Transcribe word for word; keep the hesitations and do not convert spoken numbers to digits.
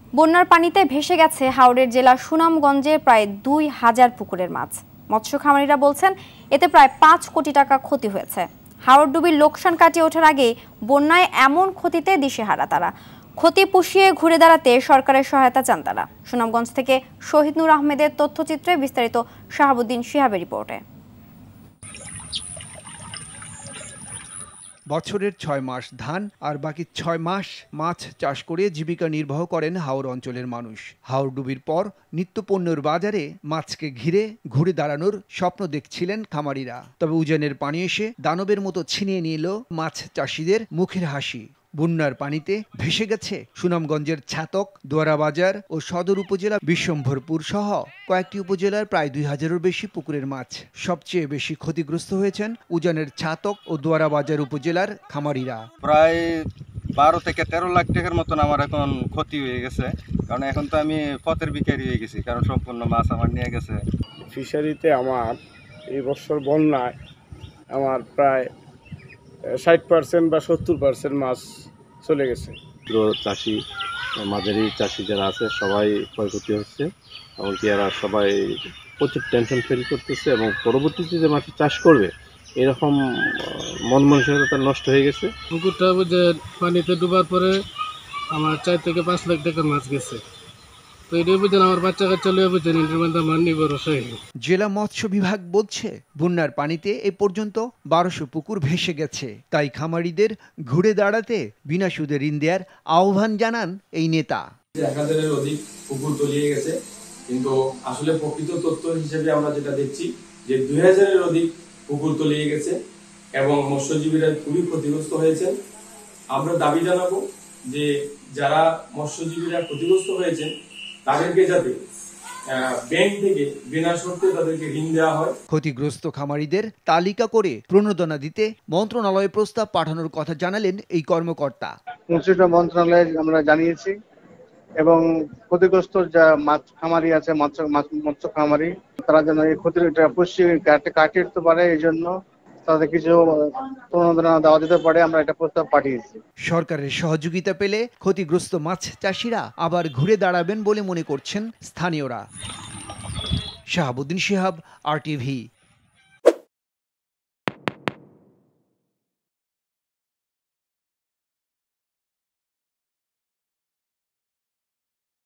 বন্যার পানিতে ভেসে গেছে হাওড়ের জেলা সুনামগঞ্জের প্রায় দুই হাজার পুকুরের মাছ। মৎস্য খামারিরা বলছেন এতে প্রায় পাঁচ কোটি টাকা ক্ষতি হয়েছে। হাওড় ডুবির লোকসান কাটিয়ে ওঠার আগে বন্যায় এমন ক্ষতিতে দিশেহারা তারা। ক্ষতি পুষিয়ে ঘুরে দাঁড়াতে সরকারের সহায়তা চান তারা। সুনামগঞ্জ থেকে শহীদ নূর আহমেদের তথ্যচিত্রে বিস্তারিত শাহাবুদ্দিন শিহাবের রিপোর্টে। বছরের ছয় মাস ধান আর বাকি ছয় মাস মাছ চাষ করে জীবিকা নির্বাহ করেন হাওড় অঞ্চলের মানুষ। হাওড় ডুবির পর নিত্যপণ্যের বাজারে মাছকে ঘিরে ঘুরে দাঁড়ানোর স্বপ্ন দেখছিলেন খামারিরা। তবে উজানের পানি এসে দানবের মতো ছিনিয়ে নিল মাছ চাষিদের মুখের হাসি। বন্যার পানিতে ভেসে গেছে সুনামগঞ্জের ছাতক, দোয়ারাবাজার ও সদর উপজেলা বিশ্বম্ভরপুর সহ কয়েকটি উপজেলার প্রায় দুই হাজারের বেশি পুকুরের মাছ। সবচেয়ে বেশি ক্ষতিগ্রস্ত হয়েছেন উজানের ছাতক ও দোয়ারাবাজার উপজেলার খামারিরা। প্রায় বারো থেকে তেরো লাখ টাকার মতন আমার এখন ক্ষতি হয়ে গেছে, কারণ এখন তো আমি পথের ভিখারি হয়ে গেছি, কারণ সম্পূর্ণ মাছ আমার নিয়ে গেছে। ফিশারিতে আমার এই বছর বন্যায় আমার প্রায় ষাট পার্সেন্ট বা সত্তর পার্সেন্ট মাছ চলে গেছে। চাষি, মাঝারি চাষি যারা আছে সবাই ক্ষয়ক্ষতি হচ্ছে, এমনকি এরা সবাই প্রচুর টেনশন ফিল করতেছে এবং পরবর্তীতে যে মাছ চাষ করবে এরকম মন মানসিকতা নষ্ট হয়ে গেছে। পুকুরটা বুঝে পানিতে ডুবার পরে আমার চার থেকে পাঁচ লাখ টাকার মাছ গেছে। তো এটাই বুঝেন আমার বাচ্চা কাচ্চা লিয়ে বুঝেন এটার মধ্যে আমার নির্ভর। জেলা মৎস্য বিভাগ বলছে বন্যার পানিতে এ পর্যন্ত বারোশো পুকুর ভেসে গেছে। তাই খামারিদের ঘুরে দাঁড়াতে বিনা সুদে ঋণ দেওয়ার আহ্বান জানান এই নেতা। এক হাজারের অধিক পুকুর তলিয়ে গেছে, কিন্তু আসলে প্রকৃত তথ্য হিসেবে আমরা যেটা দেখছি যে দুই হাজারের অধিক পুকুর তলিয়ে গেছে এবং মৎস্যজীবীরা খুবই ক্ষতিগ্রস্ত হয়েছেন। আমরা দাবি জানাবো যে যারা মৎস্যজীবীরা ক্ষতিগ্রস্ত হয়েছেন তাদেরকে যাতে ব্যাংক থেকে বিনা শর্তে তাদেরকে ঋণ দেওয়া হয়। ক্ষতিগ্রস্ত খামারিদের তালিকা করে প্রণোদনা দিতে মন্ত্রণালয়ে প্রস্তাব পাঠানোর কথা জানালেন এই কর্মকর্তা। পঁচিশটা মন্ত্রণালয়ে আমরা জানিয়েছি এবং ক্ষতিগ্রস্ত যা মাছ খামারি আছে, মৎস্য মৎস্য খামারি, তারা যেন এই ক্ষতির পুষিয়ে কাটিয়ে উঠতে পারে, এই জন্য তাদের কিছু প্রণোদনা দেওয়া যেতে পারে। আমরা এটা প্রস্তাব পাঠিয়েছি। সরকারের সহযোগিতা পেলে ক্ষতিগ্রস্ত মাছ চাষিরা আবার ঘুরে দাঁড়াবেন বলে মনে করছেন স্থানীয়রা। শাহাবুদ্দিন শিহাব, আর টিভি।